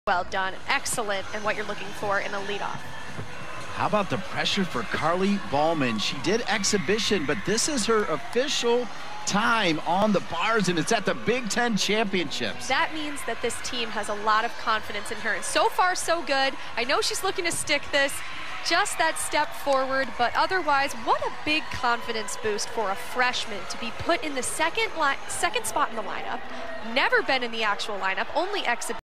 Well done. Excellent, and what you're looking for in a leadoff. How about the pressure for Carly Bauman? She did exhibition, but this is her official time on the bars, and it's at the Big Ten Championships. That means that this team has a lot of confidence in her, and so far so good. I know she's looking to stick this, just that step forward, but otherwise, what a big confidence boost for a freshman to be put in the second spot in the lineup, never been in the actual lineup, only exhibition.